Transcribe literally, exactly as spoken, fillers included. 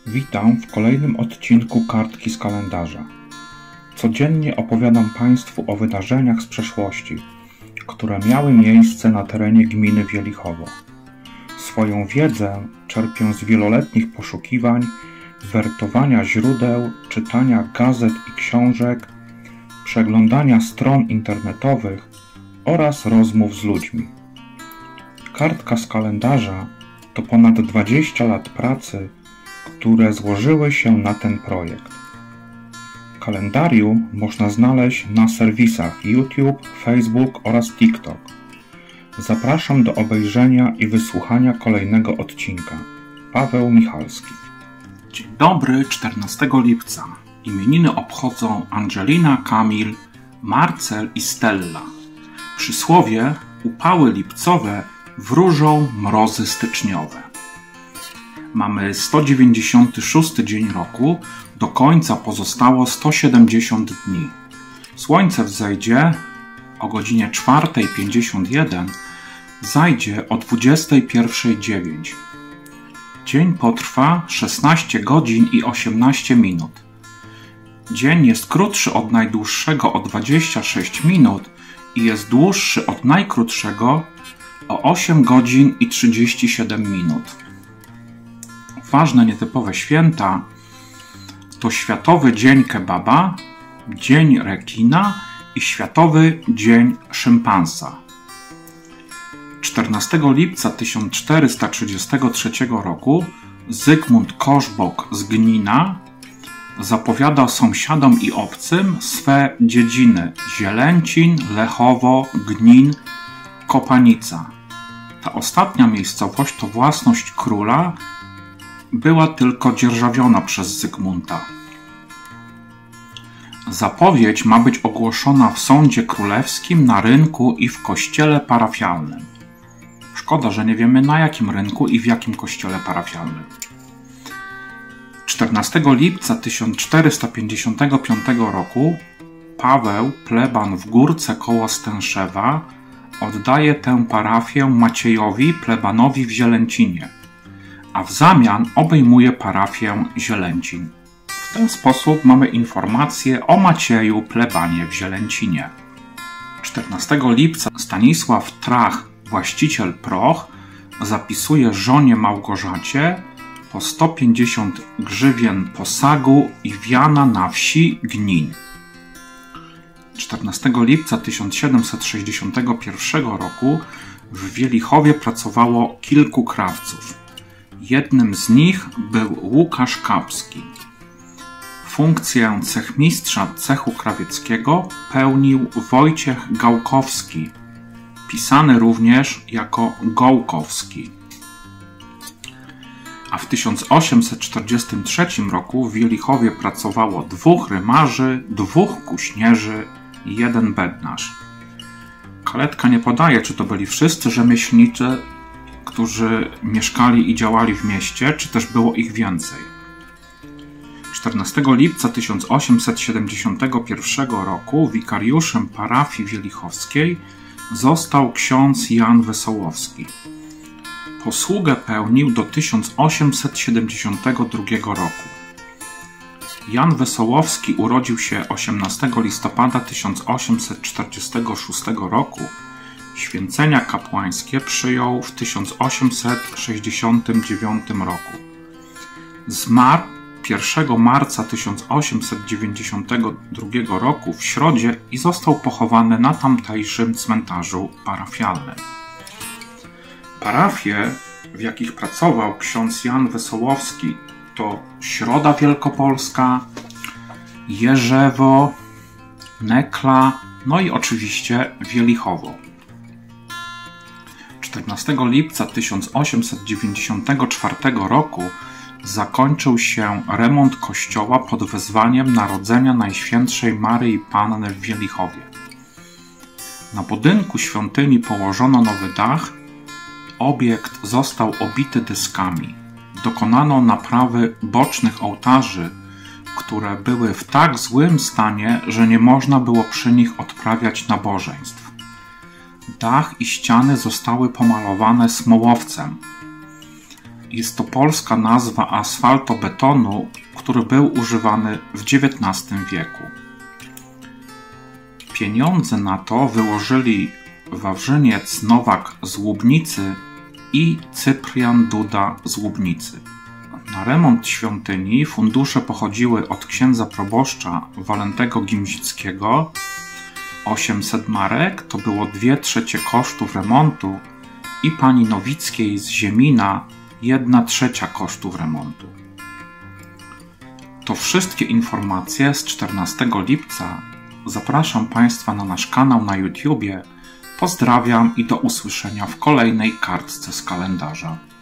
Witam w kolejnym odcinku Kartki z kalendarza. Codziennie opowiadam Państwu o wydarzeniach z przeszłości, które miały miejsce na terenie gminy Wielichowo. Swoją wiedzę czerpię z wieloletnich poszukiwań, wertowania źródeł, czytania gazet i książek, przeglądania stron internetowych oraz rozmów z ludźmi. Kartka z kalendarza to ponad dwadzieścia lat pracy, które złożyły się na ten projekt. Kalendarium można znaleźć na serwisach YouTube, Facebook oraz TikTok. Zapraszam do obejrzenia i wysłuchania kolejnego odcinka. Paweł Michalski. Dzień dobry, czternastego lipca. Imieniny obchodzą Angelina, Kamil, Marcel i Stella. Przysłowie: upały lipcowe wróżą mrozy styczniowe. Mamy sto dziewięćdziesiąty szósty dzień roku, do końca pozostało sto siedemdziesiąt dni. Słońce wzejdzie o godzinie czwarta pięćdziesiąt jeden, zajdzie o dwudziesta pierwsza dziewięć. Dzień potrwa szesnaście godzin i osiemnaście minut. Dzień jest krótszy od najdłuższego o dwadzieścia sześć minut i jest dłuższy od najkrótszego o osiem godzin i trzydzieści siedem minut. Ważne nietypowe święta to Światowy Dzień Kebaba, Dzień Rekina i Światowy Dzień Szympansa. czternastego lipca tysiąc czterysta trzydziestego trzeciego roku Zygmunt Koszbok z Gnina zapowiada sąsiadom i obcym swe dziedziny Zielęcin, Lechowo, Gnin, Kopanica. Ta ostatnia miejscowość to własność króla, była tylko dzierżawiona przez Zygmunta. Zapowiedź ma być ogłoszona w sądzie królewskim, na rynku i w kościele parafialnym. Szkoda, że nie wiemy, na jakim rynku i w jakim kościele parafialnym. czternastego lipca tysiąc czterysta pięćdziesiątego piątego roku Paweł, pleban w Górce koło Stęszewa, oddaje tę parafię Maciejowi, plebanowi w Zielęcinie, a w zamian obejmuje parafię Zielęcin. W ten sposób mamy informację o Macieju, plebanie w Zielęcinie. czternastego lipca Stanisław Trach, właściciel proch, zapisuje żonie Małgorzacie po sto pięćdziesiąt grzywien posagu i wiana na wsi Gnin. czternastego lipca tysiąc siedemset sześćdziesiątego pierwszego roku w Wielichowie pracowało kilku krawców. Jednym z nich był Łukasz Kapski. Funkcję cechmistrza cechu krawieckiego pełnił Wojciech Gałkowski, pisany również jako Gołkowski. A w tysiąc osiemset czterdziestym trzecim roku w Wielichowie pracowało dwóch rymarzy, dwóch kuśnierzy i jeden bednarz. Kaletka nie podaje, czy to byli wszyscy rzemieślnicy, którzy mieszkali i działali w mieście, czy też było ich więcej. czternastego lipca tysiąc osiemset siedemdziesiątego pierwszego roku wikariuszem parafii wielichowskiej został ksiądz Jan Wesołowski. Posługę pełnił do tysiąc osiemset siedemdziesiątego drugiego roku. Jan Wesołowski urodził się osiemnastego listopada tysiąc osiemset czterdziestego szóstego roku. Święcenia kapłańskie przyjął w tysiąc osiemset sześćdziesiątym dziewiątym roku. Zmarł pierwszego marca tysiąc osiemset dziewięćdziesiątego drugiego roku w środzie i został pochowany na tamtejszym cmentarzu parafialnym. Parafie, w jakich pracował ksiądz Jan Wesołowski, to Środa Wielkopolska, Jerzewo, Nekla, no i oczywiście Wielichowo. czternastego lipca tysiąc osiemset dziewięćdziesiątego czwartego roku zakończył się remont kościoła pod wezwaniem Narodzenia Najświętszej Maryi Panny w Wielichowie. Na budynku świątyni położono nowy dach, obiekt został obity deskami. Dokonano naprawy bocznych ołtarzy, które były w tak złym stanie, że nie można było przy nich odprawiać nabożeństw. Dach i ściany zostały pomalowane smołowcem. Jest to polska nazwa asfaltobetonu, który był używany w dziewiętnastym wieku. Pieniądze na to wyłożyli Wawrzyniec Nowak z Łubnicy i Cyprian Duda z Łubnicy. Na remont świątyni fundusze pochodziły od księdza proboszcza Walentego Gimzickiego. osiemset marek to było dwie trzecie kosztów remontu i pani Nowickiej z Ziemina jedna trzecia kosztów remontu. To wszystkie informacje z czternastego lipca. Zapraszam Państwa na nasz kanał na YouTubie. Pozdrawiam i do usłyszenia w kolejnej kartce z kalendarza.